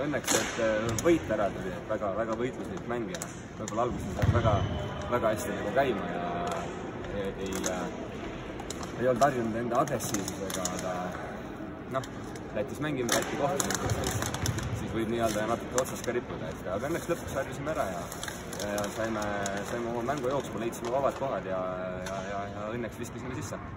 õnneks, et võit ära tuli, et väga võitluslik mängija. Võib-olla alguses väga hästi nagu käima ja ei olnud harjunud enda agressiivsusega, aga noh, Lätis mängime, Läti kohtunikud, siis võib nii-öelda natuke otsas ka rippuda, aga õnneks lõpuks harjusime ära ja saime oma mängu jooksma, leidsime vabad kohad ja õnneks viskasime sisse.